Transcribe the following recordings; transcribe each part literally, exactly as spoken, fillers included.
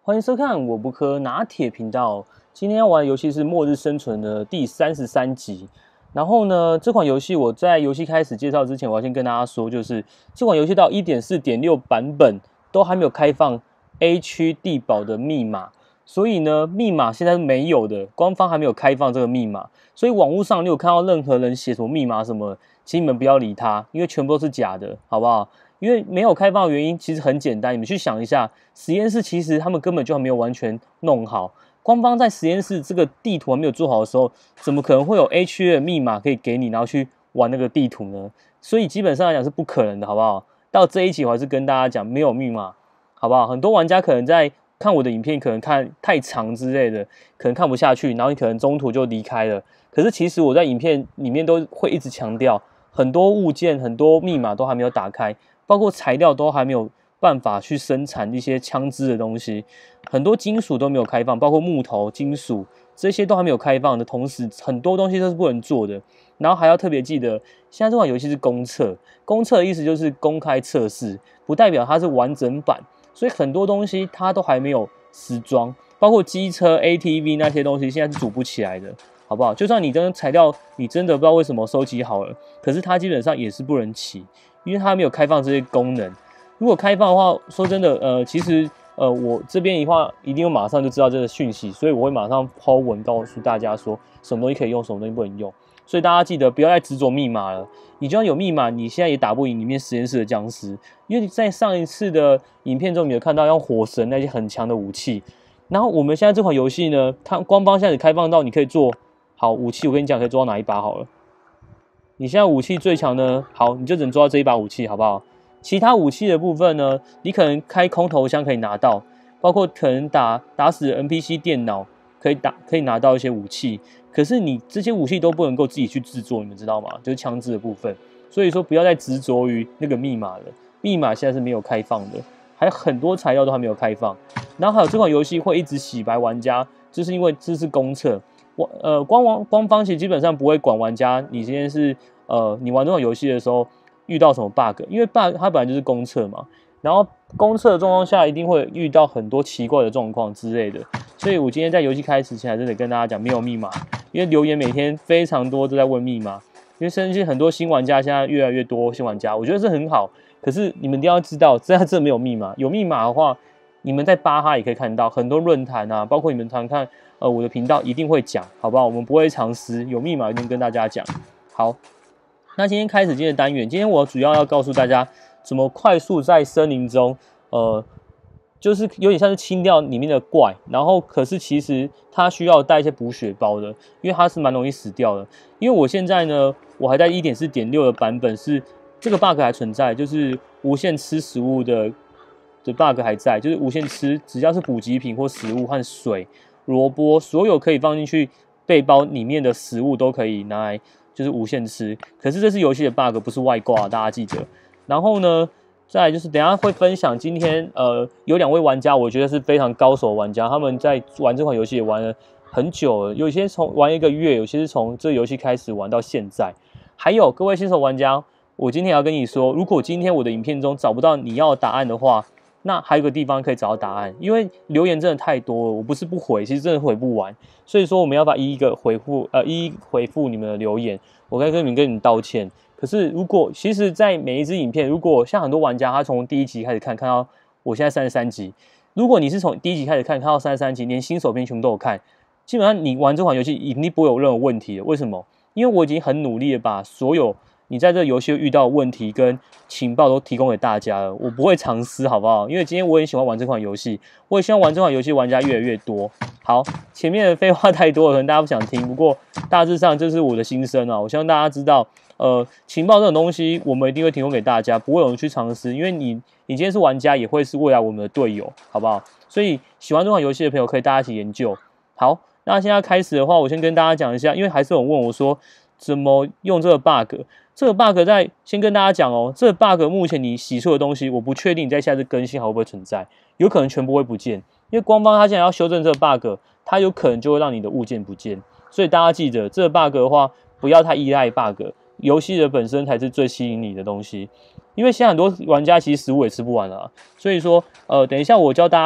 欢迎收看我不科拿铁频道。今天要玩的游戏是《末日生存》的第三十三集。然后呢，这款游戏我在游戏开始介绍之前，我要先跟大家说，就是这款游戏到 一点四点六 版本都还没有开放 A 区地堡的密码，所以呢，密码现在是没有的，官方还没有开放这个密码。所以网络上你有看到任何人写什么密码什么，请你们不要理他，因为全部都是假的，好不好？因为没有开放的原因其实很简单，你们去想一下，实验室其实他们根本就还没有完全弄好。官方在实验室这个地图还没有做好的时候，怎么可能会有 A 区的密码可以给你，然后去玩那个地图呢？所以基本上来讲是不可能的，好不好？到这一集我还是跟大家讲，没有密码，好不好？很多玩家可能在看我的影片，可能看太长之类的，可能看不下去，然后你可能中途就离开了。可是其实我在影片里面都会一直强调，很多物件、很多密码都还没有打开，包括材料都还没有办法去生产一些枪支的东西，很多金属都没有开放，包括木头、金属这些都还没有开放的同时，很多东西都是不能做的。然后还要特别记得，现在这款游戏是公测，公测的意思就是公开测试，不代表它是完整版，所以很多东西它都还没有实装，包括机车、A T V 那些东西，现在是组不起来的，好不好？就算你跟材料你真的不知道为什么收集好了，可是它基本上也是不能骑，因为它没有开放这些功能。如果开放的话，说真的，呃，其实呃，我这边的话一定会马上就知道这个讯息，所以我会马上抛文告诉大家说什么东西可以用，什么东西不能用。所以大家记得不要再执着密码了。你就算有密码，你现在也打不赢里面实验室的僵尸，因为在上一次的影片中，你有看到用火神那些很强的武器。然后我们现在这款游戏呢，它官方现在开放到你可以做好武器，我跟你讲可以做到哪一把好了。你现在武器最强呢，好，你就只能做到这一把武器，好不好？其他武器的部分呢，你可能开空投箱可以拿到，包括可能打打死 N P C 电脑可以打可以拿到一些武器，可是你这些武器都不能够自己去制作，你们知道吗？就是枪支的部分。所以说不要再执着于那个密码了，密码现在是没有开放的，还有很多材料都还没有开放。然后还有这款游戏会一直洗白玩家，就是因为这是公测，我呃官网官方其实基本上不会管玩家你今天是呃你玩这款游戏的时候遇到什么 bug， 因为 bug 它本来就是公测嘛，然后公测的状况下一定会遇到很多奇怪的状况之类的，所以我今天在游戏开始前还是得跟大家讲没有密码，因为留言每天非常多都在问密码，因为甚至很多新玩家现在越来越多新玩家，我觉得这很好，可是你们一定要知道，这这没有密码，有密码的话，你们在巴哈也可以看到很多论坛啊，包括你们常看呃我的频道一定会讲，好不好？我们不会藏私，有密码一定跟大家讲。好。那今天开始今天的单元，今天我主要要告诉大家怎么快速在森林中，呃，就是有点像是清掉里面的怪，然后可是其实它需要带一些补血包的，因为它是蛮容易死掉的。因为我现在呢，我还在 一点四点六 的版本是这个 bug 还存在，就是无限吃食物的的 bug 还在，就是无限吃，只要是补给品或食物和水、萝卜，所有可以放进去背包里面的食物都可以拿来。就是无限吃，可是这是游戏的 bug， 不是外挂，大家记得。然后呢，再来就是等一下会分享，今天呃有两位玩家，我觉得是非常高手的玩家，他们在玩这款游戏也玩了很久了，有些从玩一个月，有些是从这个游戏开始玩到现在。还有各位新手玩家，我今天也要跟你说，如果今天我的影片中找不到你要的答案的话，那还有个地方可以找到答案，因为留言真的太多了，我不是不回，其实真的回不完，所以说我们要把一一个回复，呃，一一回复你们的留言，我该跟你们跟你们道歉。可是如果其实，在每一支影片，如果像很多玩家他从第一集开始看，看到我现在三十三集，如果你是从第一集开始看，看到三十三集，连新手篇全部都有看，基本上你玩这款游戏一定不会有任何问题的。为什么？因为我已经很努力的把所有你在这个游戏遇到的问题跟情报都提供给大家了，我不会藏私，好不好？因为今天我也喜欢玩这款游戏，我也希望玩这款游戏玩家越来越多。好，前面的废话太多了，可能大家不想听，不过大致上这是我的心声啊。我希望大家知道，呃，情报这种东西我们一定会提供给大家，不会有人去藏私，因为你你今天是玩家，也会是未来我们的队友，好不好？所以喜欢这款游戏的朋友可以大家一起研究。好，那现在开始的话，我先跟大家讲一下，因为还是有人问我说怎么用这个 bug。这个 bug 在先跟大家讲哦，这个 bug 目前你洗出的东西，我不确定你在下次更新还会不会存在，有可能全部会不见，因为官方他现在要修正这个 bug， 它有可能就会让你的物件不见，所以大家记得这个 bug 的话，不要太依赖 bug， 游戏的本身才是最吸引你的东西，因为现在很多玩家其实食物也吃不完了，所以说呃，等一下我教大家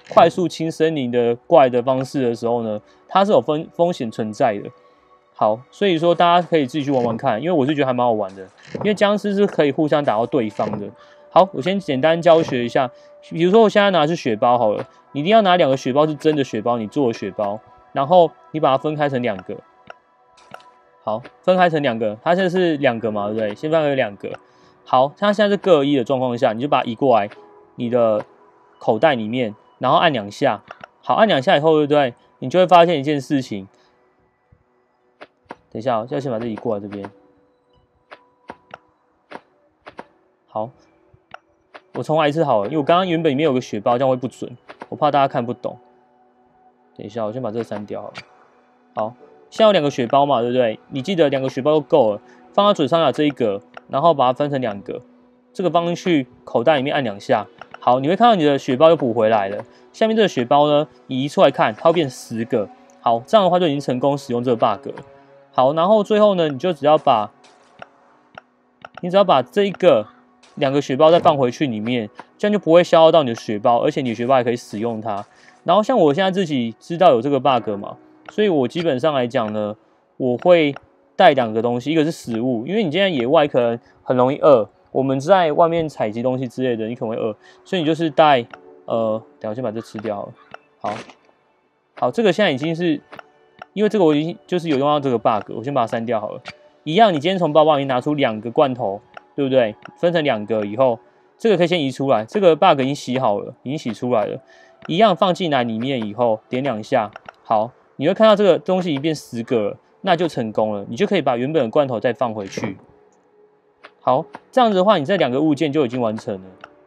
快速清森林的怪的方式的时候呢，它是有风风险存在的。好，所以说大家可以自己去玩玩看，因为我是觉得还蛮好玩的，因为僵尸是可以互相打到对方的。好，我先简单教学一下，比如说我现在拿的是血包好了，你一定要拿两个血包是真的血包，你做的血包，然后你把它分开成两个。好，分开成两个，它现在是两个嘛，对不对？先分开两个。好，它现在是各一的状况下，你就把它移过来你的口袋里面，然后按两下。好，按两下以后，对不对？你就会发现一件事情。等一下，要先把这移过来这边。好，我重来一次好了，因为我刚刚原本里面有个血包，这样会不准，我怕大家看不懂。等一下，我先把这个删掉好了。好。现在有两个血包嘛，对不对？你记得两个血包就够了，放到左上角这一格，然后把它分成两个，这个放进去口袋里面按两下，好，你会看到你的血包又补回来了。下面这个血包呢，你移出来看，它会变十个。好，这样的话就已经成功使用这个 bug 了。好，然后最后呢，你就只要把，你只要把这一个两个血包再放回去里面，这样就不会消耗到你的血包，而且你的血包也可以使用它。然后像我现在自己知道有这个 bug 嘛。所以我基本上来讲呢，我会带两个东西，一个是食物，因为你今天野外可能很容易饿，我们在外面采集东西之类的，你可能会饿，所以你就是带呃，等我先把这吃掉了。好，好，这个现在已经是，因为这个我已经就是有用到这个 bug， 我先把它删掉好了。一样，你今天从包包里面拿出两个罐头，对不对？分成两个以后，这个可以先移出来，这个 bug 已经洗好了，已经洗出来了。一样放进来里面以后，点两下，好。你会看到这个东西已经变十个了，那就成功了，你就可以把原本的罐头再放回去。好，这样子的话，你这两个物件就已经完成了。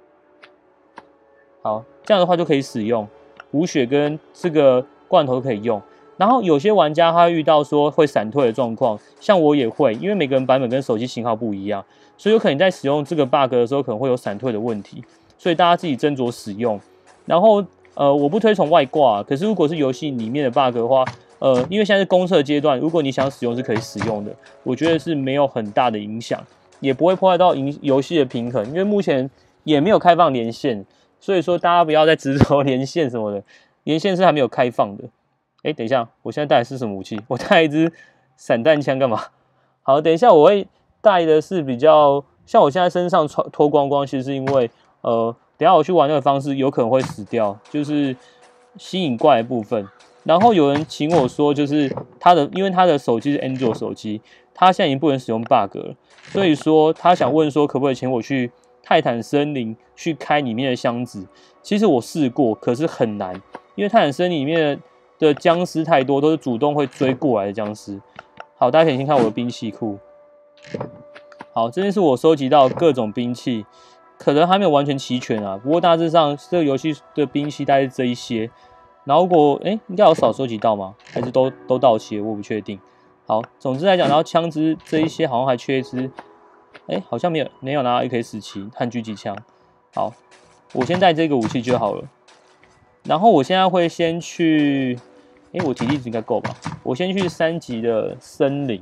好，这样的话就可以使用补血跟这个罐头可以用。然后有些玩家他遇到说会闪退的状况，像我也会，因为每个人版本跟手机型号不一样，所以有可能在使用这个 bug 的时候可能会有闪退的问题，所以大家自己斟酌使用。然后。呃，我不推崇外挂，可是如果是游戏里面的 bug 的话，呃，因为现在是公测阶段，如果你想使用是可以使用的，我觉得是没有很大的影响，也不会破坏到游戏的平衡，因为目前也没有开放连线，所以说大家不要再执着连线什么的，连线是还没有开放的。哎，等一下，我现在带的是什么武器？我带一支散弹枪干嘛？好，等一下我会带的是比较像我现在身上穿脱光光，其实是因为呃。等一下我去玩那个方式有可能会死掉，就是吸引怪的部分。然后有人请我说，就是他的，因为他的手机是 Android 手机，他现在已经不能使用 bug 了，所以说他想问说，可不可以请我去泰坦森林去开里面的箱子？其实我试过，可是很难，因为泰坦森林里面的僵尸太多，都是主动会追过来的僵尸。好，大家可以先看我的兵器库。好，这边是我收集到各种兵器。可能还没有完全齐全啊，不过大致上这个游戏的兵器大概是这一些。然后如果哎、欸，应该有少收集到吗？还是都都到齐了？我不确定。好，总之来讲，然后枪支这一些好像还缺一支，哎、欸，好像没有没有拿到 A K 十七 和狙击枪。好，我先带这个武器就好了。然后我现在会先去，哎、欸，我体力值应该够吧？我先去三级的森林。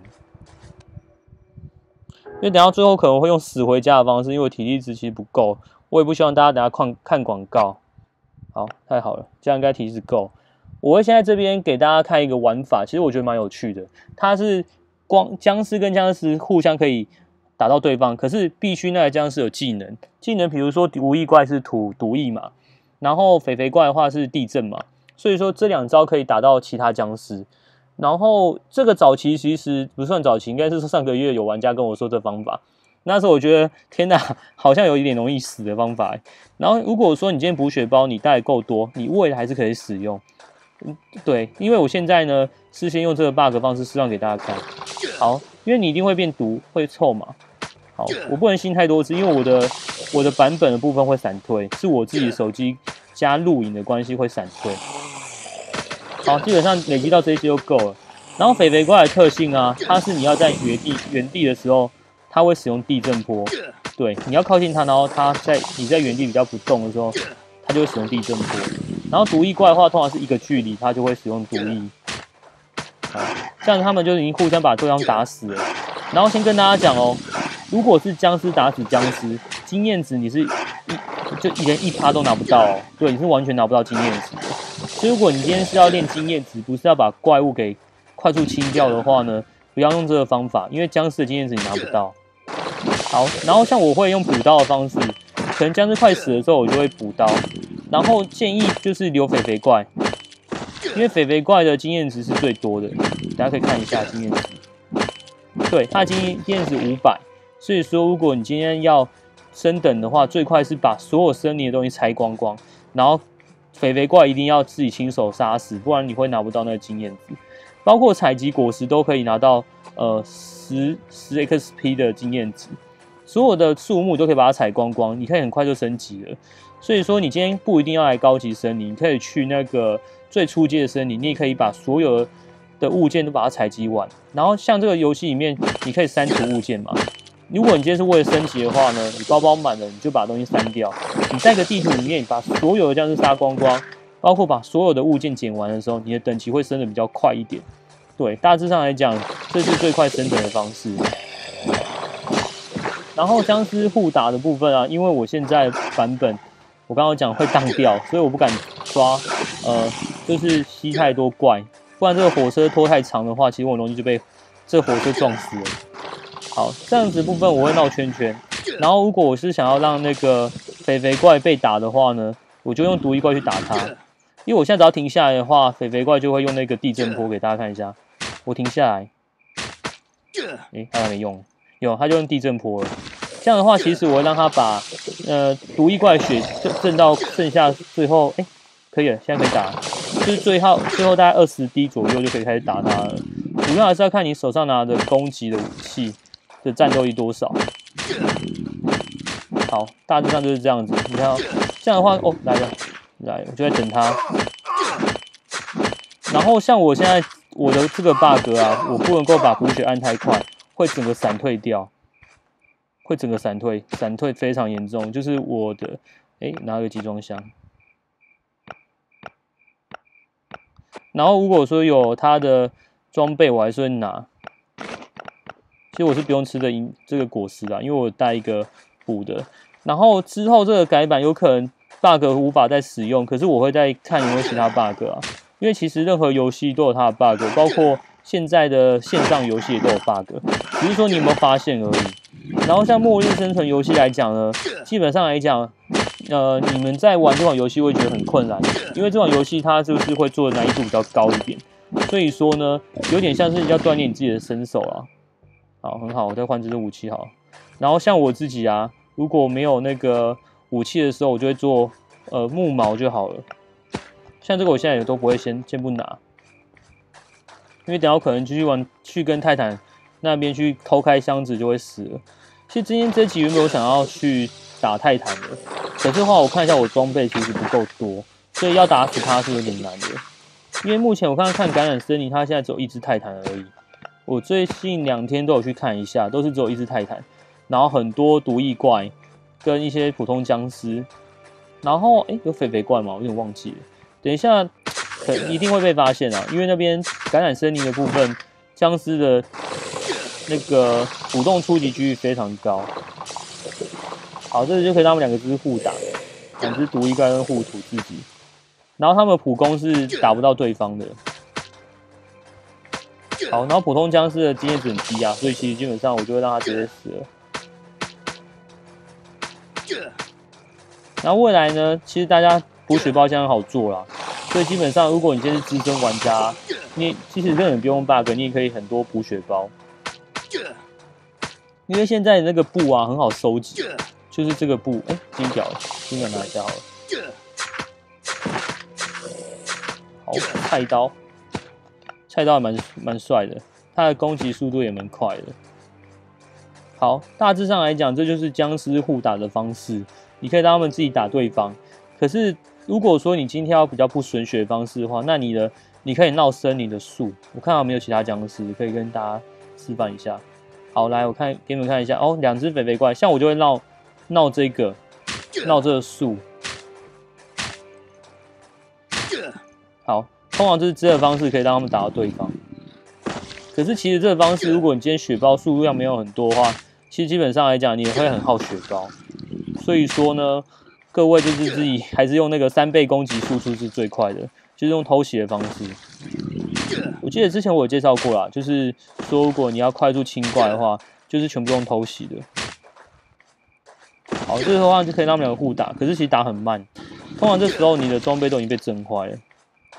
因为等到最后可能会用死回家的方式，因为我体力值其实不够，我也不希望大家等下看看广告。好，太好了，这样应该体力值够。我会先在这边给大家看一个玩法，其实我觉得蛮有趣的。它是光僵尸跟僵尸互相可以打到对方，可是必须那个僵尸有技能，技能比如说无翼怪是吐毒液嘛，然后肥肥怪的话是地震嘛，所以说这两招可以打到其他僵尸。然后这个早期其实不算早期，应该是上个月有玩家跟我说这方法，那时候我觉得天哪，好像有一点容易死的方法。然后如果说你今天补血包你带够多，你未来还是可以使用。对，因为我现在呢是先用这个 bug 方式示范给大家看。好，因为你一定会变毒，会臭嘛。好，我不能新太多次，因为我的我的版本的部分会闪退，是我自己手机加录影的关系会闪退。好，基本上累积到这些就够了。然后肥肥怪的特性啊，它是你要在原地原地的时候，它会使用地震波。对，你要靠近它，然后它在你在原地比较不动的时候，它就会使用地震波。然后毒液怪的话，通常是一个距离，它就会使用毒液。好，这样他们就已经互相把对方打死了。然后先跟大家讲哦，如果是僵尸打死僵尸，经验值你是就连一趴都拿不到哦。对，你是完全拿不到经验值的。所以如果你今天是要练经验值，不是要把怪物给快速清掉的话呢，不要用这个方法，因为僵尸的经验值你拿不到。好，然后像我会用补刀的方式，可能僵尸快死的时候我就会补刀，然后建议就是留肥肥怪，因为肥肥怪的经验值是最多的，大家可以看一下经验值。对，它的经验值五百，所以说如果你今天要升等的话，最快是把所有森林的东西拆光光，然后肥肥怪一定要自己亲手杀死，不然你会拿不到那个经验值。包括采集果实都可以拿到呃十十 X P 的经验值，所有的树木都可以把它采光光，你可以很快就升级了。所以说你今天不一定要来高级森林，你可以去那个最初阶的森林，你也可以把所有的物件都把它采集完。然后像这个游戏里面，你可以删除物件嘛。如果你今天是为了升级的话呢，你包包满了，你就把东西删掉。你在一个地图里面，你把所有的僵尸杀光光，包括把所有的物件捡完的时候，你的等级会升得比较快一点。对，大致上来讲，这是最快升等的方式。然后僵尸互打的部分啊，因为我现在版本我刚刚讲会当掉，所以我不敢抓，呃，就是吸太多怪，不然这个火车拖太长的话，其实我很容易就被这火车撞死了。好，这样子部分我会绕圈圈，然后如果我是想要让那个肥肥怪被打的话呢，我就用毒液怪去打它。因为我现在只要停下来的话，肥肥怪就会用那个地震波给大家看一下。我停下来，诶，他还没用，有，他就用地震波了。这样的话，其实我会让他把呃毒液怪血震到剩下最后，诶，可以了，现在可以打，就是最后最后大概二十滴左右就可以开始打他了。主要还是要看你手上拿的攻击的武器的战斗力多少。好，大致上就是这样子。你看、哦，这样的话，哦，来了，来了，我就在等他。然后像我现在我的这个 bug 啊，我不能够把补血按太快，会整个闪退掉，会整个闪退，闪退非常严重。就是我的，哎，拿个集装箱。然后如果说有他的装备，我还是会拿。其实我是不用吃的这个果实啦，因为我带一个补的。然后之后这个改版有可能 bug 无法再使用，可是我会再看有没有其他 bug 啊。因为其实任何游戏都有它的 bug， 包括现在的线上游戏也都有 bug， 只是说你有没有发现而已。然后像末日生存游戏来讲呢，基本上来讲，呃，你们在玩这款游戏会觉得很困难，因为这款游戏它就是会做的难易度比较高一点，所以说呢，有点像是要锻炼你自己的身手啊。好，很好，我再换这支武器好。然后像我自己啊，如果没有那个武器的时候，我就会做呃木矛就好了。像这个我现在也都不会先先不拿，因为等下我可能继续玩去跟泰坦那边去偷开箱子就会死了。其实今天这集原本我想要去打泰坦的，可是的话我看一下我装备其实不够多，所以要打死他是有点难的。因为目前我刚刚看感染森林，他现在只有一只泰坦而已。我最近两天都有去看一下，都是只有一只泰坦，然后很多毒液怪跟一些普通僵尸，然后哎有肥肥怪吗？我有点忘记了。等一下，可一定会被发现啊！因为那边感染森林的部分，僵尸的那个主动出击几率非常高。好，这就可以让他们两个只互打，两只毒液怪跟互吐自己。然后他们的普攻是打不到对方的。好，然后普通僵尸的经验值很低啊，所以其实基本上我就会让他直接死了。然后未来呢，其实大家补血包现在很好做啦。所以基本上，如果你今天是资深玩家，你其实根本不用 bug， 你也可以很多补血包。因为现在那个布啊很好收集，就是这个布，哎、欸，金表，金表拿一下好了。好，菜刀，菜刀还蛮蛮帅的，它的攻击速度也蛮快的。好，大致上来讲，这就是僵尸互打的方式，你可以让他们自己打对方，可是。如果说你今天要比较不损血的方式的话，那你的你可以闹森林的树。我看到没有其他僵尸，可以跟大家示范一下。好，来我看给你们看一下哦，两只肥肥怪，像我就会闹闹这个闹这个树。好，通常这是这个方式可以让他们打到对方。可是其实这个方式，如果你今天血包数量没有很多的话，其实基本上来讲你也会很耗血包。所以说呢。 各位就是自己还是用那个三倍攻击输出是最快的，就是用偷袭的方式。我记得之前我有介绍过啦，就是说如果你要快速清怪的话，就是全部用偷袭的。好，这个的话就可以让他们两个互打，可是其实打很慢，通常这时候你的装备都已经被震坏了。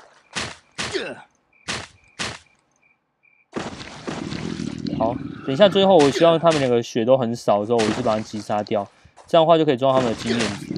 好，等一下最后我希望他们两个血都很少的时候，我就把它击杀掉，这样的话就可以赚到他们的经验值。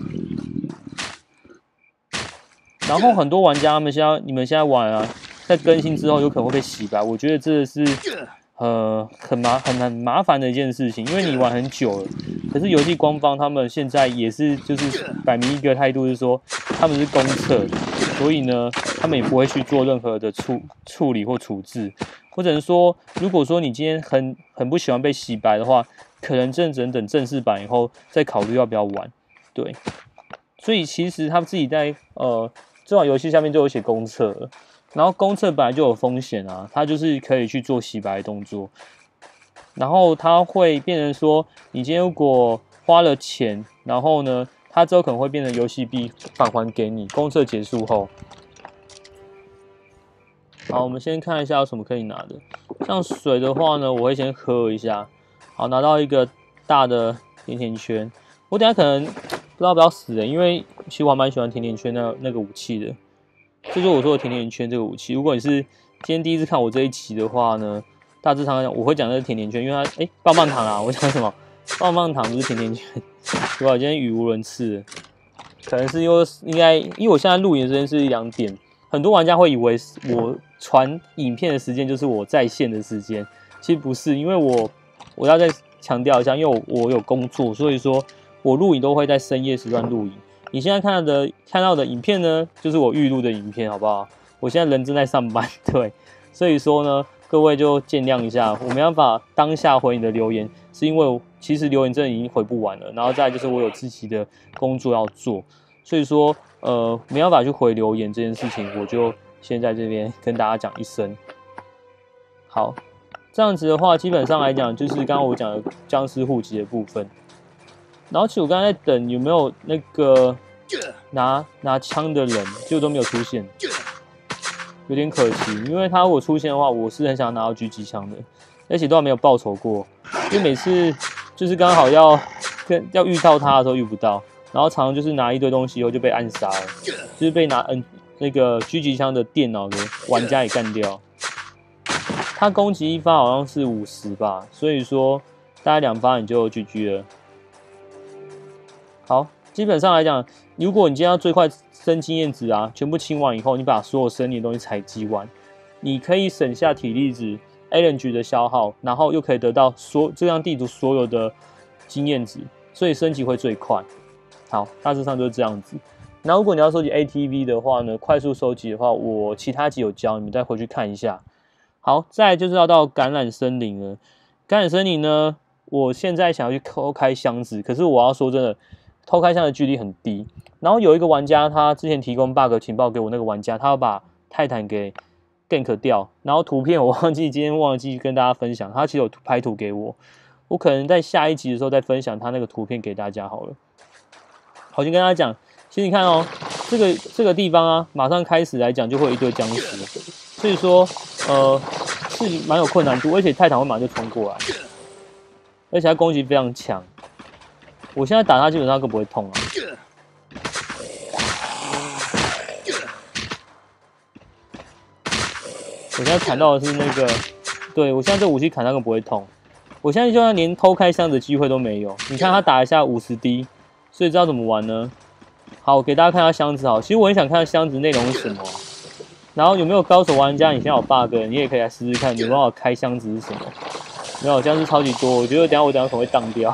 然后很多玩家他们现在你们现在玩啊，在更新之后有可能会被洗白，我觉得这是呃很麻很很麻烦的一件事情，因为你玩很久了，可是游戏官方他们现在也是就是摆明一个态度，是说他们是公测，所以呢他们也不会去做任何的处处理或处置，或者是说如果说你今天很很不喜欢被洗白的话，可能正只能等正式版以后再考虑要不要玩，对，所以其实他们自己在呃。这款游戏下面就有写公测了，然后公测本来就有风险啊，它就是可以去做洗白动作，然后它会变成说，你今天如果花了钱，然后呢，它之后可能会变成游戏币返还给你。公测结束后，好，我们先看一下有什么可以拿的。像水的话呢，我会先喝一下，好，拿到一个大的甜甜圈，我等一下可能。不知道不要死人，因为其实我还蛮喜欢甜甜圈那那个武器的。这就是我说的甜甜圈这个武器。如果你是今天第一次看我这一期的话呢，大致上来讲我会讲的是甜甜圈，因为它哎棒棒糖啊，我讲什么棒棒糖不是甜甜圈，对吧？我今天语无伦次，可能是因为应该因为我现在录影的时间是两点，很多玩家会以为我传影片的时间就是我在线的时间，其实不是，因为我我要再强调一下，因为我我有工作，所以说。我录影都会在深夜时段录影。你现在看到的看到的影片呢，就是我预录的影片，好不好？我现在人正在上班，对，所以说呢，各位就见谅一下，我没办法当下回你的留言，是因为其实留言真的已经回不完了。然后再来就是我有自己的工作要做，所以说呃没办法去回留言这件事情，我就先在这边跟大家讲一声。好，这样子的话，基本上来讲就是刚刚我讲的僵尸户籍的部分。然后其实我刚才在等有没有那个拿拿枪的人，结果都没有出现，有点可惜。因为他如果出现的话，我是很想拿到狙击枪的，而且都还没有报仇过。因为每次就是刚好要跟要遇到他的时候遇不到，然后常常就是拿一堆东西以后就被暗杀了，就是被拿嗯那个狙击枪的电脑的玩家也干掉。他攻击一发好像是五十吧，所以说大概两发你就 G G 了。好，基本上来讲，如果你今天要最快升经验值啊，全部清完以后，你把所有升你的东西采集完，你可以省下体力值、A N G 的消耗，然后又可以得到所这张地图所有的经验值，所以升级会最快。好，大致上就是这样子。那如果你要收集 A T V 的话呢，快速收集的话，我其他集有教，你们再回去看一下。好，再来就是要到橄榄森林了。橄榄森林呢，我现在想要去偷开箱子，可是我要说真的。偷开箱的距离很低，然后有一个玩家，他之前提供 bug 情报给我，那个玩家他要把泰坦给 gank 掉，然后图片我忘记今天忘记跟大家分享，他其实有拍图给我，我可能在下一集的时候再分享他那个图片给大家好了。好，先跟大家讲，其实你看哦，这个这个地方啊，马上开始来讲就会有一堆僵尸，所以说呃是蛮有困难度，而且泰坦会马上就冲过来，而且他攻击非常强。我现在打他基本上更不会痛啊！我现在砍到的是那个，对我现在这武器砍他更不会痛。我现在就算连偷开箱的机会都没有。你看他打一下五十滴，所以知道怎么玩呢？好，我给大家看下箱子好。其实我很想看箱子内容是什么，然后有没有高手玩家，你现在有 bug， 你也可以来试试看，有没有开箱子是什么？没有，僵尸超级多，我觉得等一下我等一下可能会当掉。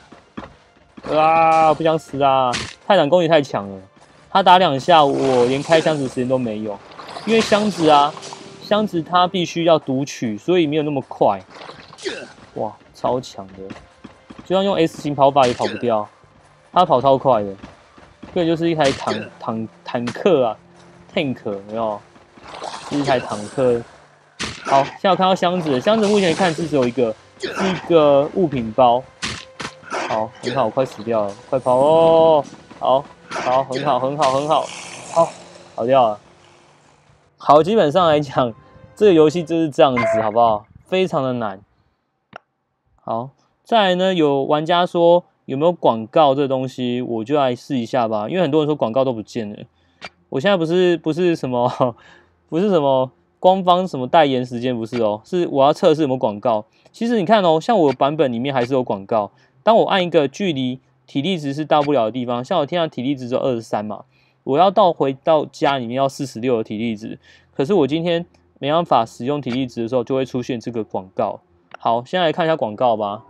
啊！不想死啊！泰坦攻击太强了，他打两下，我连开箱子时间都没有。因为箱子啊，箱子它必须要读取，所以没有那么快。哇，超强的！就算用 S 型跑法也跑不掉，他跑超快的。这个就是一台坦坦坦克啊 ，tank 有没有？是一台坦克。好，现在我看到箱子，箱子目前看是只有一个，是一个物品包。好，很好，快死掉了，快跑哦！好， 好，很好，很好，很好，好，好掉了。好，基本上来讲，这个游戏就是这样子，好不好？非常的难。好，再来呢，有玩家说有没有广告这东西，我就来试一下吧，因为很多人说广告都不见了。我现在不是不是什么不是什么官方什么代言时间，不是哦，是我要测试有没有广告。其实你看哦，像我版本里面还是有广告。当我按一个距离体力值是到不了的地方，像我现在体力值只有二十三嘛，我要到回到家里面要四十六的体力值，可是我今天没办法使用体力值的时候，就会出现这个广告。好，现在来看一下广告吧。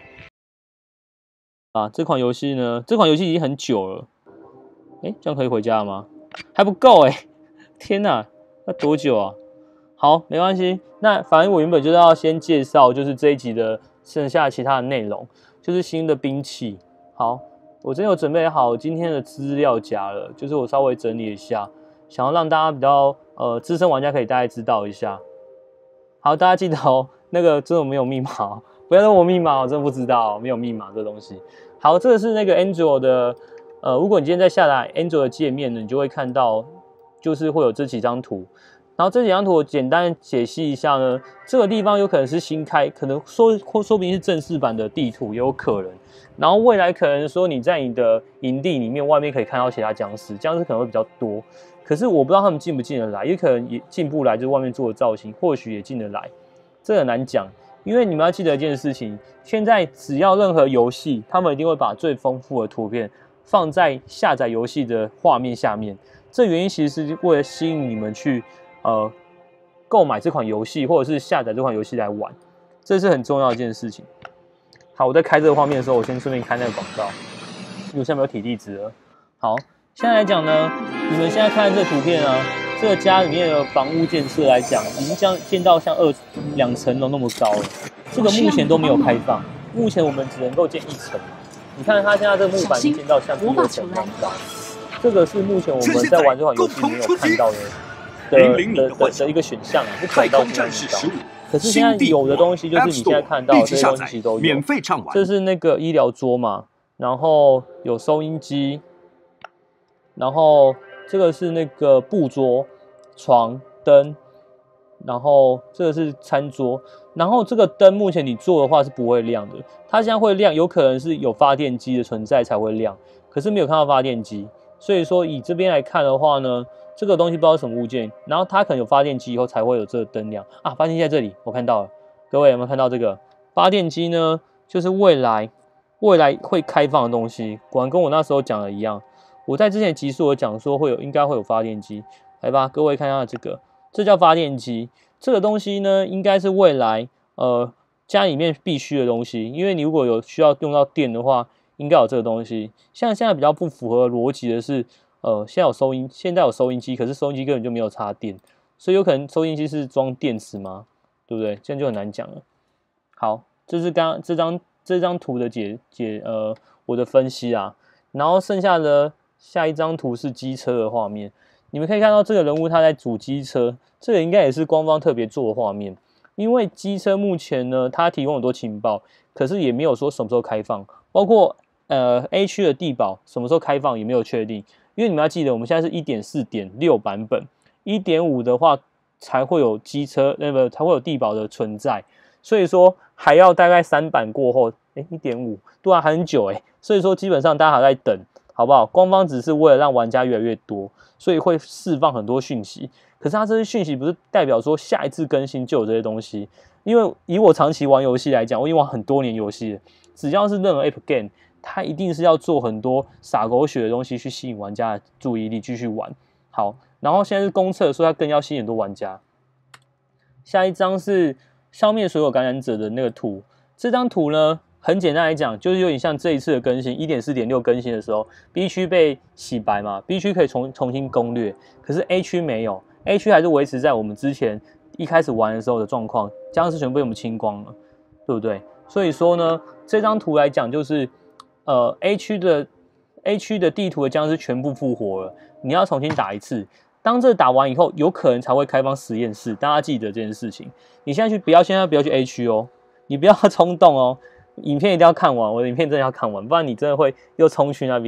啊，这款游戏呢，这款游戏已经很久了。哎，这样可以回家了吗？还不够哎！天哪，要多久啊？好，没关系。那反正我原本就是要先介绍，就是这一集的剩下其他的内容，就是新的兵器。好，我真有准备好今天的资料夹了，就是我稍微整理一下，想要让大家比较呃资深玩家可以大概知道一下。好，大家记得哦，那个真的没有密码哦，不要问我密码，我真的不知道，没有密码这东西。好，这个是那个 Android 的，呃，如果你今天在下载 Android 的界面呢，你就会看到，就是会有这几张图。然后这几张图我简单解析一下呢，这个地方有可能是新开，可能说或说不定是正式版的地图，也有可能。然后未来可能说你在你的营地里面，外面可以看到其他僵尸，僵尸可能会比较多。可是我不知道他们进不进得来，也可能也进不来，就是外面做的造型，或许也进得来，这很难讲。因为你们要记得一件事情，现在只要任何游戏，他们一定会把最丰富的图片放在下载游戏的画面下面。这原因其实是为了吸引你们去呃购买这款游戏，或者是下载这款游戏来玩，这是很重要的一件事情。好，我在开这个画面的时候，我先顺便开那个广告，因为我现在没有体力值了。好，现在来讲呢，你们现在看这个图片啊，这个家里面的房屋建设来讲，已经将建到像二两层楼那么高了。这个目前都没有开放，目前我们只能够建一层。你看它现在这个木板建到像第二层那么高，这个是目前我们在玩这款游戏没有看到的的的的的一个选项啊，不可能到这么高。可是现在有的东西就是你现在看到的这些东西其实都有，免费畅玩。这是那个医疗桌嘛，然后有收音机，然后这个是那个布桌、床、灯，然后这个是餐桌，然后这个灯目前你做的话是不会亮的，它现在会亮，有可能是有发电机的存在才会亮，可是没有看到发电机，所以说以这边来看的话呢，这个东西不知道是什么物件，然后它可能有发电机以后才会有这个灯亮啊。发电机在这里，我看到了，各位有没有看到这个发电机呢？就是未来未来会开放的东西，果然跟我那时候讲的一样。我在之前集数有讲说会有，应该会有发电机，来吧，各位看一下这个，这叫发电机。这个东西呢，应该是未来呃家里面必须的东西，因为你如果有需要用到电的话，应该有这个东西。像现在比较不符合逻辑的是。呃，现在有收音，现在有收音机，可是收音机根本就没有插电，所以有可能收音机是装电池吗？对不对？这样就很难讲了。好，这是刚刚这张这张图的解解呃我的分析啊，然后剩下的下一张图是机车的画面，你们可以看到这个人物他在组机车，这个应该也是官方特别做的画面，因为机车目前呢，它提供很多情报，可是也没有说什么时候开放，包括呃 A 区的地堡什么时候开放也没有确定。因为你们要记得，我们现在是 一点四点六 版本 ，一点五 的话才会有机车，那个才会有地堡的存在，所以说还要大概三版过后，哎 ，一点五，对啊，还很久哎，所以说基本上大家还在等，好不好？官方只是为了让玩家越来越多，所以会释放很多讯息，可是它这些讯息不是代表说下一次更新就有这些东西，因为以我长期玩游戏来讲，我已经玩很多年游戏了，只要是任何 App Game。它一定是要做很多洒狗血的东西去吸引玩家的注意力，继续玩。好，然后现在是公测，所以它更要吸引很多玩家。下一张是消灭所有感染者的那个图，这张图呢，很简单来讲，就是有点像这一次的更新 一点四点六 更新的时候 ，B 区被洗白嘛 ，B 区可以重重新攻略，可是 A 区没有 ，A 区还是维持在我们之前一开始玩的时候的状况，僵尸全部被我们清光了，对不对？所以说呢，这张图来讲就是。呃 ，A 区的 A 区的地图的僵尸全部复活了，你要重新打一次。当这打完以后，有可能才会开放实验室，大家记得这件事情。你现在去不要，现在不要去 A 区哦，你不要冲动哦。影片一定要看完，我的影片真的要看完，不然你真的会又冲去那边。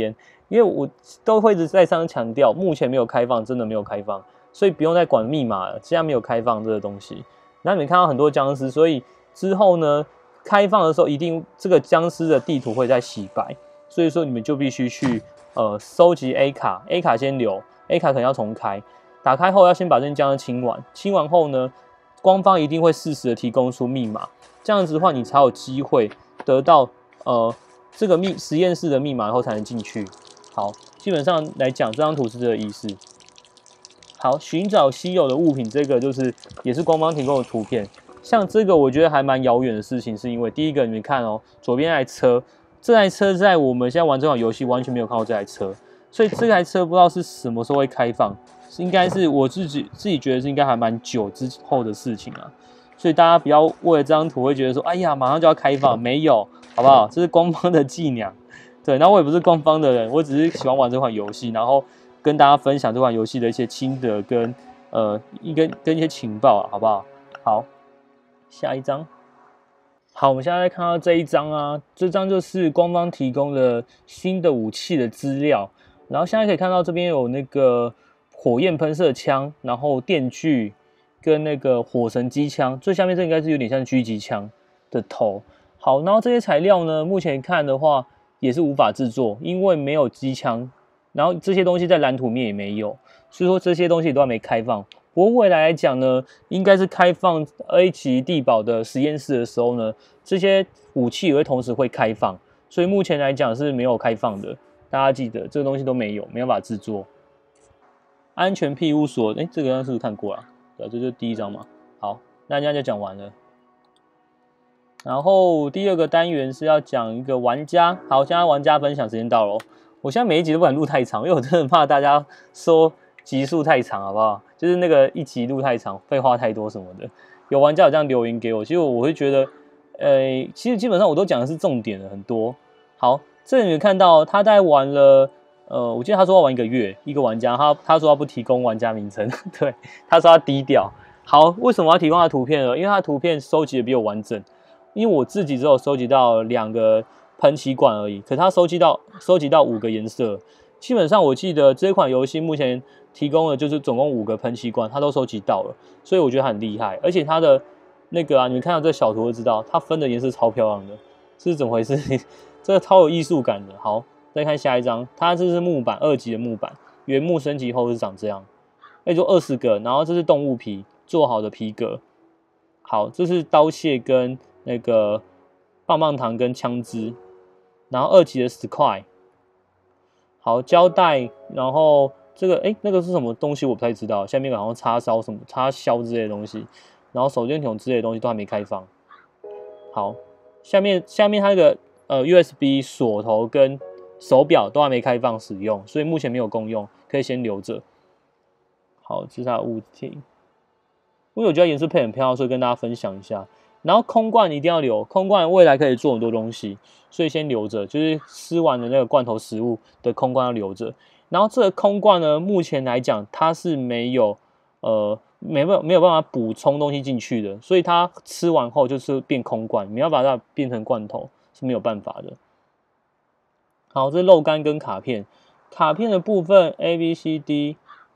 因为我都会一直再三强调，目前没有开放，真的没有开放，所以不用再管密码了。现在没有开放这个东西，那你们看到很多僵尸，所以之后呢，开放的时候一定这个僵尸的地图会再洗白，所以说你们就必须去呃收集 A 卡 ，A 卡先留 ，A 卡可能要重开，打开后要先把这僵尸清完，清完后呢，官方一定会适时的提供出密码，这样子的话你才有机会得到呃这个密实验室的密码，然后才能进去。好，基本上来讲，这张图是这个意思。好，寻找稀有的物品，这个就是也是官方提供的图片。像这个，我觉得还蛮遥远的事情，是因为第一个，你们看哦，左边那台车，这台车在我们现在玩这款游戏完全没有看到这台车，所以这台车不知道是什么时候会开放，应该是我自己自己觉得是应该还蛮久之后的事情啊。所以大家不要为了这张图会觉得说，哎呀，马上就要开放，没有，好不好？这是官方的伎俩。对，那我也不是官方的人，我只是喜欢玩这款游戏，然后跟大家分享这款游戏的一些心得跟呃一跟跟一些情报啊，好不好？好，下一张。好，我们现在看到这一张啊，这张就是官方提供的新的武器的资料，然后现在可以看到这边有那个火焰喷射枪，然后电锯跟那个火神机枪，最下面这应该是有点像狙击枪的头。好，然后这些材料呢，目前看的话。也是无法制作，因为没有机枪，然后这些东西在蓝图面也没有，所以说这些东西都还没开放。不过未来来讲呢，应该是开放 A 级地堡的实验室的时候呢，这些武器也会同时会开放，所以目前来讲是没有开放的。大家记得这个东西都没有，没办法制作。安全庇护所，哎，这个是不是看过了？对，这就是第一章嘛。好，那这样就讲完了。然后第二个单元是要讲一个玩家，好，现在玩家分享时间到了。我现在每一集都不敢录太长，因为我真的怕大家说集数太长，好不好？就是那个一集录太长，废话太多什么的。有玩家有这样留言给我，其实我会觉得，呃，其实基本上我都讲的是重点的很多。好，这里面看到他大概玩了，呃，我记得他说要玩一个月，一个玩家，他他说他不提供玩家名称，对，他说他低调。好，为什么要提供他的图片呢？因为他的图片收集的比我完整。因为我自己只有收集到两个喷漆管而已，可是他收集到收集到五个颜色。基本上我记得这款游戏目前提供的就是总共五个喷漆罐，他都收集到了，所以我觉得很厉害。而且他的那个啊，你们看到这小图就知道，它分的颜色超漂亮的，这是怎么回事？这个超有艺术感的。好，再看下一张，它这是木板，二级的木板，原木升级后是长这样，那就二十个，然后这是动物皮做好的皮革。好，这是刀械跟那个棒棒糖跟枪支，然后二级的十块，好胶带，然后这个哎那个是什么东西我不太知道，下面好像叉烧什么叉削之类的东西，然后手电筒之类的东西都还没开放。好，下面下面它那个呃 U S B 锁头跟手表都还没开放使用，所以目前没有公用，可以先留着。好，这是它的物体，因为我觉得颜色配很漂亮，所以跟大家分享一下。然后空罐一定要留，空罐未来可以做很多东西，所以先留着，就是吃完的那个罐头食物的空罐要留着。然后这个空罐呢，目前来讲它是没有呃没有没有办法补充东西进去的，所以它吃完后就是变空罐，你要把它变成罐头是没有办法的。好，这是肉干跟卡片，卡片的部分 A B C D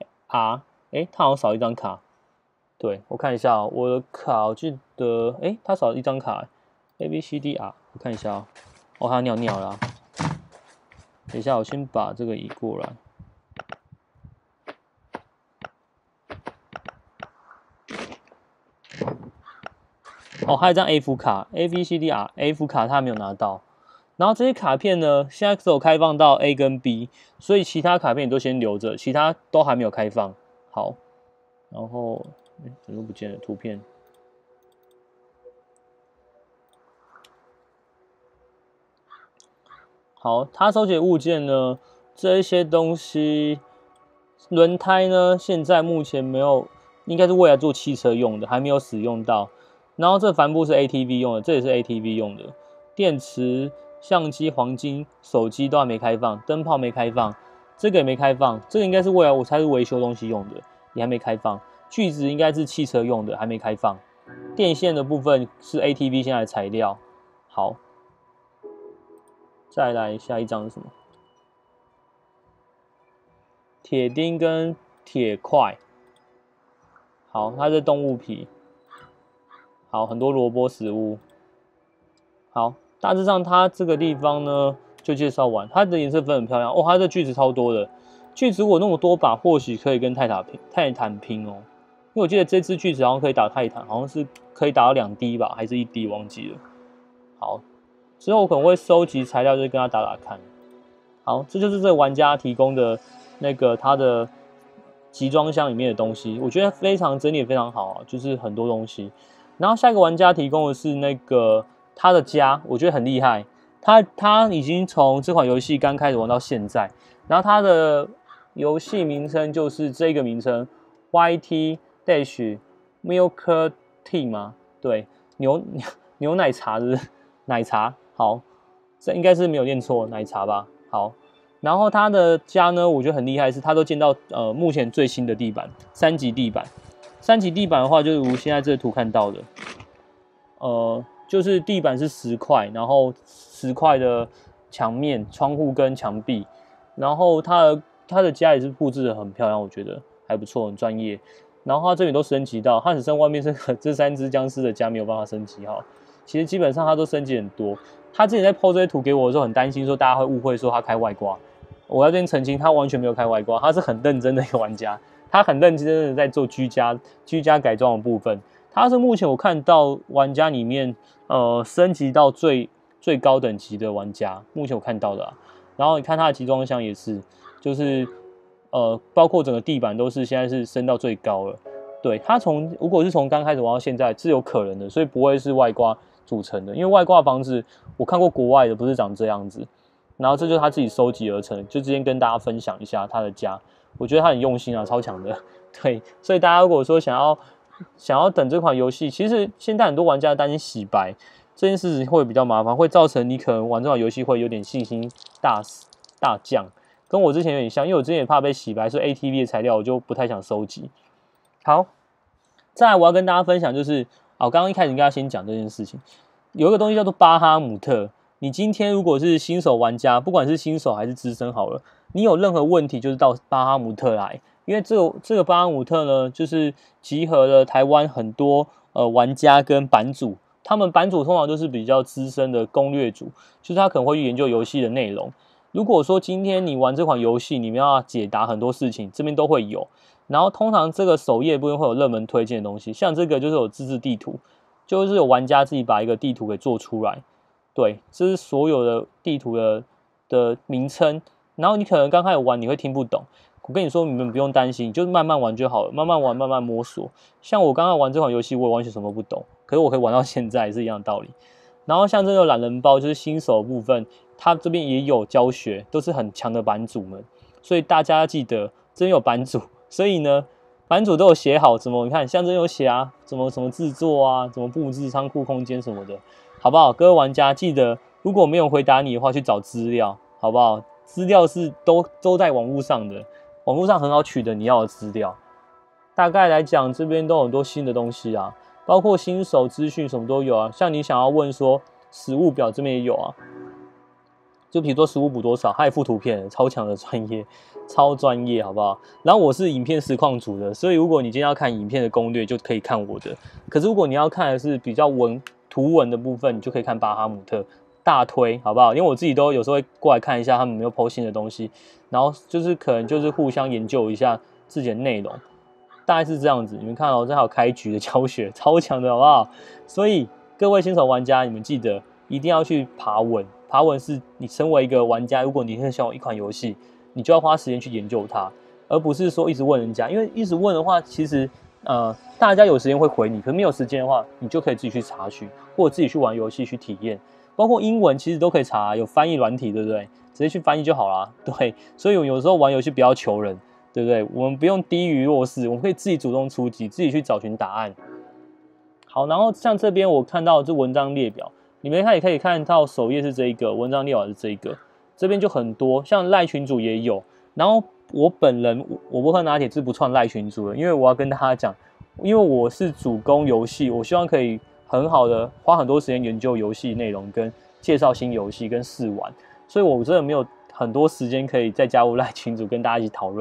R， 哎，它好像少一张卡。对，我看一下、哦、我的卡，我记得，哎，它少了一张卡 ，A B C D R， 我看一下哦，哦，它尿尿了、啊。等一下，我先把这个移过来。哦，还有一张 F 卡 ，A B C D R，F 卡它没有拿到。然后这些卡片呢，现在只有开放到 A 跟 B， 所以其他卡片你都先留着，其他都还没有开放。好，然后。哎，怎么不见了？图片。好，他收集的物件呢，这一些东西，轮胎呢，现在目前没有，应该是未来做汽车用的，还没有使用到。然后这帆布是 A T V 用的，这也是 A T V 用的。电池、相机、黄金、手机都还没开放，灯泡没开放，这个也没开放，这个应该是未来我猜是维修东西用的，也还没开放。锯子应该是汽车用的，还没开放。电线的部分是 A T V 现在的材料。好，再来下一张是什么？ 铁钉跟铁块。好，它是动物皮。好，很多萝卜食物。好，大致上它这个地方呢就介绍完。它的颜色分很漂亮哦，它的锯子超多的。锯子如果那么多把，或许可以跟泰坦拼，泰坦拼哦。因为我记得这支锯子好像可以打泰坦，好像是可以打到两滴吧，还是一滴忘记了。好，之后我可能会收集材料，就是跟他打打看。好，这就是这个玩家提供的那个他的集装箱里面的东西，我觉得非常整理得非常好啊，就是很多东西。然后下一个玩家提供的是那个他的家，我觉得很厉害。他他已经从这款游戏刚开始玩到现在，然后他的游戏名称就是这个名称 Y T Dash Milk Tea 吗？对，牛牛奶茶是不是？奶茶，好，这应该是没有念错，奶茶吧？好，然后他的家呢，我觉得很厉害，是他都建到呃目前最新的地板，三级地板。三级地板的话，就是如现在这个图看到的，呃，就是地板是十块，然后十块的墙面、窗户跟墙壁，然后他的他的家也是布置的很漂亮，我觉得还不错，很专业。然后他这边都升级到，他只剩外面这个这三只僵尸的家没有办法升级好。其实基本上他都升级很多。他之前在 po 这些图给我的时候，很担心说大家会误会说他开外挂。我要这边澄清，他完全没有开外挂，他是很认真的一个玩家，他很认真的在做居家居家改装的部分。他是目前我看到玩家里面，呃，升级到最最高等级的玩家，目前我看到的啊。然后你看他的集装箱也是，就是呃，包括整个地板都是现在是升到最高了。对，他从如果是从刚开始玩到现在是有可能的，所以不会是外挂组成的，因为外挂房子我看过国外的不是长这样子，然后这就是他自己收集而成，就之前跟大家分享一下他的家，我觉得他很用心啊，超强的，对，所以大家如果说想要想要等这款游戏，其实现在很多玩家担心洗白这件事情会比较麻烦，会造成你可能玩这款游戏会有点信心大大降，跟我之前有点像，因为我之前也怕被洗白，所以 A T V 的材料我就不太想收集。好，再来我要跟大家分享就是。好，刚刚一开始应该要先讲这件事情。有一个东西叫做巴哈姆特。你今天如果是新手玩家，不管是新手还是资深好了，你有任何问题就是到巴哈姆特来，因为这个这个巴哈姆特呢，就是集合了台湾很多呃玩家跟版主，他们版主通常都是比较资深的攻略组，就是他可能会去研究游戏的内容。如果说今天你玩这款游戏，你们要解答很多事情，这边都会有。然后通常这个首页部分会有热门推荐的东西，像这个就是有自制地图，就是有玩家自己把一个地图给做出来，对，这是所有的地图的的名称。然后你可能刚开始玩你会听不懂，我跟你说你们不用担心，就是慢慢玩就好了，慢慢玩慢慢摸索。像我刚刚玩这款游戏，我也完全什么不懂，可是我可以玩到现在是一样的道理。然后像这个懒人包就是新手的部分，它这边也有教学，都是很强的版主们，所以大家记得真有版主。所以呢，版主都有写好怎么，你看像这有写啊，怎么怎么制作啊，怎么布置仓库空间什么的，好不好？各位玩家记得，如果没有回答你的话，去找资料，好不好？资料是都都在网络上的，网络上很好取得你要的资料。大概来讲，这边都有很多新的东西啊，包括新手资讯什么都有啊。像你想要问说食物表这边也有啊，就比如说食物补多少，它也附图片，超强的专业。超专业，好不好？然后我是影片实况组的，所以如果你今天要看影片的攻略，就可以看我的。可是如果你要看的是比较文图文的部分，你就可以看巴哈姆特，大推，好不好？因为我自己都有时候会过来看一下他们有没有 po 新的东西，然后就是可能就是互相研究一下自己的内容，大概是这样子。你们看哦，这还有开局的教学，超强的，好不好？所以各位新手玩家，你们记得一定要去爬文，爬文是你身为一个玩家，如果你很喜欢一款游戏。你就要花时间去研究它，而不是说一直问人家，因为一直问的话，其实呃大家有时间会回你，可是没有时间的话，你就可以自己去查询，或者自己去玩游戏去体验，包括英文其实都可以查，有翻译软体，对不对？直接去翻译就好啦，对。所以我有时候玩游戏不要求人，对不对？我们不用低于弱势，我们可以自己主动出击，自己去找寻答案。好，然后像这边我看到这文章列表，你们也可以看到首页是这一个，文章列表是这一个。这边就很多，像赖群组也有。然后我本人我不喝拿铁是不创赖群组的，因为我要跟大家讲，因为我是主攻游戏，我希望可以很好的花很多时间研究游戏内容，跟介绍新游戏跟试玩，所以我真的没有很多时间可以再加入赖群组跟大家一起讨论。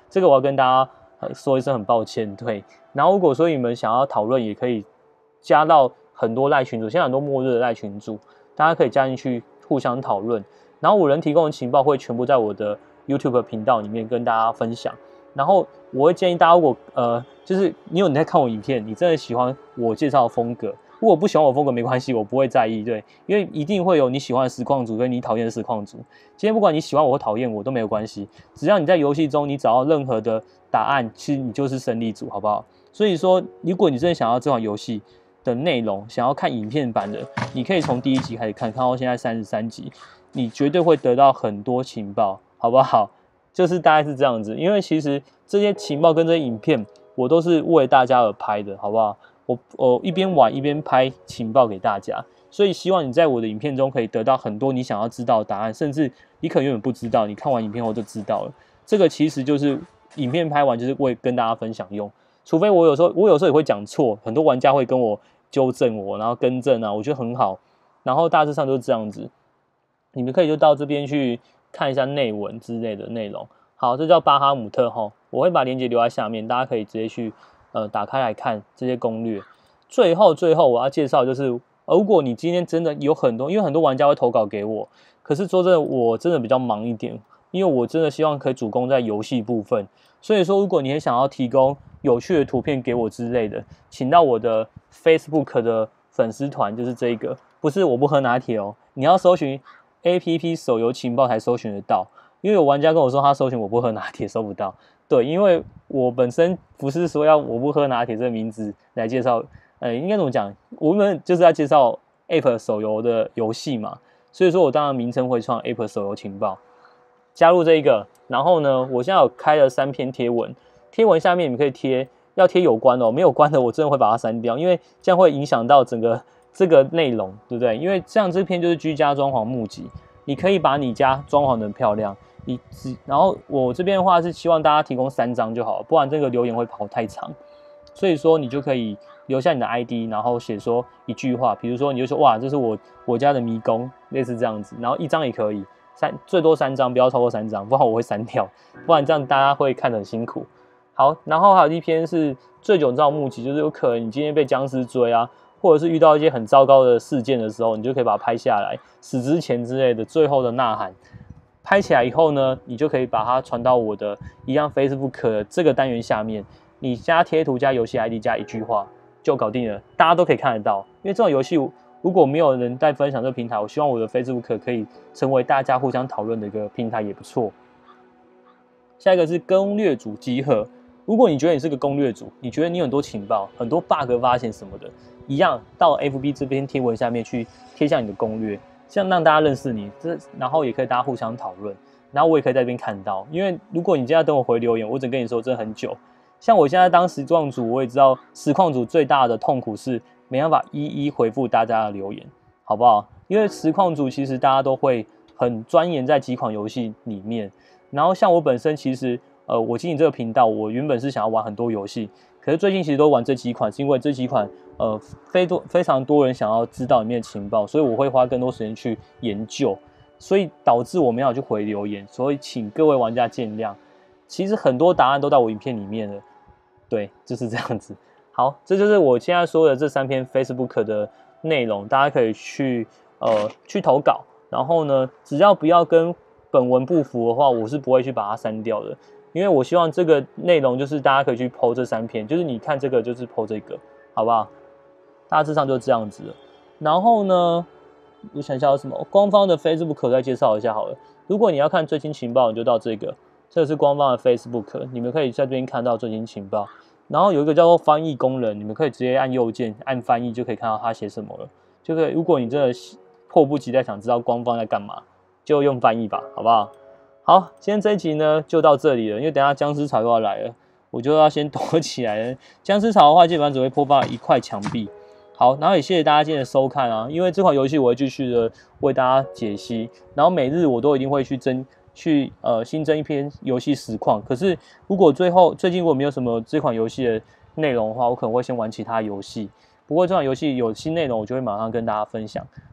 这个我要跟大家呃说一声很抱歉，对。然后如果说你们想要讨论，也可以加到很多赖群组，现在很多末日的赖群组，大家可以加进去互相讨论。然后我人提供的情报会全部在我的 YouTube 频道里面跟大家分享。然后我会建议大家，如果呃，就是你有你在看我影片，你真的喜欢我介绍的风格，如果不喜欢我风格没关系，我不会在意，对，因为一定会有你喜欢的实况组跟你讨厌的实况组。今天不管你喜欢我或讨厌我都没有关系，只要你在游戏中你找到任何的答案，其实你就是胜利组，好不好？所以说，如果你真的想要这款游戏的内容，想要看影片版的，你可以从第一集开始看，看到现在三十三集，你绝对会得到很多情报，好不好？就是大概是这样子，因为其实这些情报跟这些影片，我都是为大家而拍的，好不好？我我一边玩一边拍情报给大家，所以希望你在我的影片中可以得到很多你想要知道的答案，甚至你可能原本不知道，你看完影片后就知道了。这个其实就是影片拍完就是为跟大家分享用，除非我有时候我有时候也会讲错，很多玩家会跟我纠正我，然后更正啊，我觉得很好。然后大致上就是这样子，你们可以就到这边去看一下内文之类的内容。好，这叫巴哈姆特齁，我会把链接留在下面，大家可以直接去呃打开来看这些攻略。最后最后我要介绍就是，如果你今天真的有很多，因为很多玩家会投稿给我，可是说真的，我真的比较忙一点，因为我真的希望可以主攻在游戏部分。所以说，如果你很想要提供有趣的图片给我之类的，请到我的 Facebook 的粉丝团，就是这个，不是我不喝拿铁哦，你要搜寻 A P P 手游情报才搜寻得到。因为有玩家跟我说他搜寻我不喝拿铁搜不到，对，因为我本身不是说要我不喝拿铁这个名字来介绍，呃，应该怎么讲？我们就是要介绍 App 手游的游戏嘛，所以说我当然名称会创 App 手游情报，加入这一个，然后呢，我现在有开了三篇贴文，贴文下面你们可以贴，要贴有关哦，没有关的我真的会把它删掉，因为这样会影响到整个这个内容，对不对？因为像这篇就是居家装潢募集，你可以把你家装潢得很漂亮。你只然后我这边的话是希望大家提供三张就好了，不然这个留言会跑太长。所以说你就可以留下你的 I D， 然后写说一句话，比如说你就说哇，这是我我家的迷宫，类似这样子。然后一张也可以，三最多三张，不要超过三张，不然我会删掉，不然这样大家会看得很辛苦。好，然后还有一篇是醉酒照募集，就是有可能你今天被僵尸追啊，或者是遇到一些很糟糕的事件的时候，你就可以把它拍下来，死之前之类的最后的呐喊。拍起来以后呢，你就可以把它传到我的一样 Facebook 这个单元下面，你加贴图加游戏 I D 加一句话就搞定了，大家都可以看得到。因为这种游戏如果没有人在分享这个平台，我希望我的 Facebook 可以成为大家互相讨论的一个平台，也不错。下一个是攻略组集合，如果你觉得你是个攻略组，你觉得你有很多情报、很多 bug 发现什么的，一样到 F B 这边贴文下面去贴下你的攻略。这样让大家认识你，这然后也可以大家互相讨论，然后我也可以在这边看到。因为如果你今天要等我回留言，我只能跟你说真的很久。像我现在当实况组，我也知道实况组最大的痛苦是没办法一一回复大家的留言，好不好？因为实况组其实大家都会很钻研在几款游戏里面，然后像我本身其实呃，我经营这个频道，我原本是想要玩很多游戏，可是最近其实都玩这几款，是因为这几款。呃，非多非常多人想要知道里面的情报，所以我会花更多时间去研究，所以导致我没有去回留言，所以请各位玩家见谅。其实很多答案都在我影片里面了，对，就是这样子。好，这就是我现在说的这三篇 Facebook 的内容，大家可以去呃去投稿，然后呢，只要不要跟本文不符的话，我是不会去把它删掉的，因为我希望这个内容就是大家可以去 po 这三篇，就是你看这个就是 po 这个，好不好？大致上就这样子了。然后呢，我想一下有什么官方的 Facebook 再介绍一下好了。如果你要看最新情报，你就到这个，这个是官方的 Facebook， 你们可以在这边看到最新情报。然后有一个叫做翻译功能，你们可以直接按右键按翻译，就可以看到他写什么了。就可以，如果你真的迫不及待想知道官方在干嘛，就用翻译吧，好不好？好，今天这一集呢就到这里了，因为等一下僵尸草又要来了，我就要先躲起来了。僵尸草的话，基本上只会破发一块墙壁。好，然后也谢谢大家今天的收看啊！因为这款游戏我会继续的为大家解析，然后每日我都一定会去增去呃新增一篇游戏实况。可是如果最后最近如果没有什么这款游戏的内容的话，我可能会先玩其他游戏。不过这款游戏有新内容，我就会马上跟大家分享。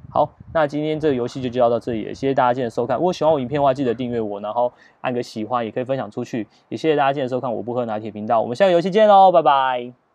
好，那今天这个游戏就介绍到这里了，谢谢大家今天的收看。如果喜欢我影片的话，记得订阅我，然后按个喜欢，也可以分享出去。也谢谢大家今天的收看，我不喝拿铁频道，我们下个游戏见喽，拜拜。